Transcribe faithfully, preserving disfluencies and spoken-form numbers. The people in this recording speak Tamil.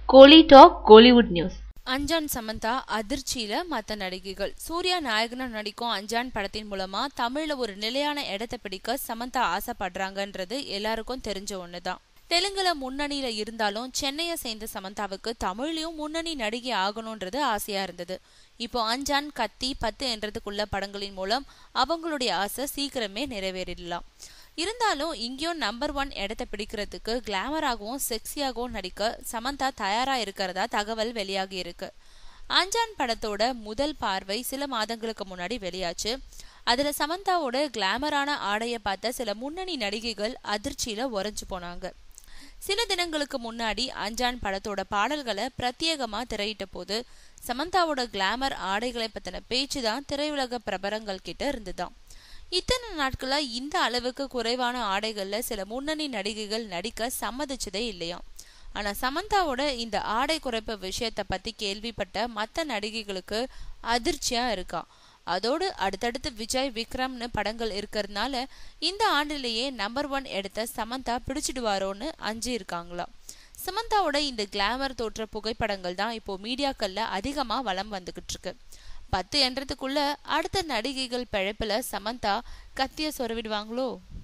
கோலி டாக் கோலிவுட் நியூஸ். அஞ்சான் சமந்தா அதிர்ச்சியில மத்த நடிகைகள். சூர்யா நாயகனா நடிக்கும் அஞ்சான் படத்தின் மூலமா தமிழ்ல ஒரு நிலையான இடத்தை பிடிக்க சமந்தா ஆசைப்படுறாங்கன்றது எல்லாருக்கும் தெரிஞ்ச ஒண்ணுதான். தெலுங்குல முன்னணியில இருந்தாலும் சென்னையை சேர்ந்த சமந்தாவுக்கு தமிழ்லயும் முன்னணி நடிகை ஆகணும்ன்றது ஆசையா இருந்தது. இப்போ அஞ்சான், கத்தி, பத்து என்றதுக்குள்ள படங்களின் மூலம் அவங்களுடைய ஆசை சீக்கிரமே நிறைவேறிடலாம். இருந்தாலும் இங்கேயும் நம்பர் ஒன் இடத்தை பிடிக்கிறதுக்கு கிளாமராகவும் செக்ஸியாகவும் நடிக்க சமந்தா தயாரா இருக்கிறதா தகவல் வெளியாகி இருக்கு. அஞ்சான் படத்தோட முதல் பார்வை சில மாதங்களுக்கு முன்னாடி வெளியாச்சு. அதுல சமந்தாவோட கிளாமரான ஆடைய பார்த்த சில முன்னணி நடிகைகள் அதிர்ச்சியில உறைஞ்சு போனாங்க. சில தினங்களுக்கு முன்னாடி அஞ்சான் படத்தோட பாடல்களை பிரத்யேகமா திரையிட்ட போது சமந்தாவோட கிளாமர் ஆடைகளை பத்தின பேச்சுதான் திரையுலக பிரபலங்கள் கிட்ட இருந்துதான். இத்தனை நாட்களா இந்த அளவுக்கு குறைவான ஆடைகள்ல சில முன்னணி நடிகைகள் நடிக்க சம்மதிச்சதே இல்லையா. ஆனா சமந்தாவோட இந்த ஆடை குறைப்பு விஷயத்த பத்தி கேள்விப்பட்ட மத்த நடிகைகளுக்கு அதிர்ச்சியா இருக்கா. அதோடு அடுத்தடுத்து விஜய், விக்ரம்னு படங்கள் இருக்கிறதுனால இந்த ஆண்டிலேயே நம்பர் ஒன் எடுத்த சமந்தா பிடிச்சிடுவாரோன்னு அஞ்சு இருக்காங்களா. சமந்தாவோட இந்த கிளாமர் தோற்ற புகைப்படங்கள் தான் இப்போ மீடியாக்கள்ல அதிகமா வலம் வந்துகிட்டு இருக்கு. பத்து என்றதுக்குள்ள அடுத்த நடிகைகள் பிழைப்புல சமந்தா கத்திய சொருவிடுவாங்களோ?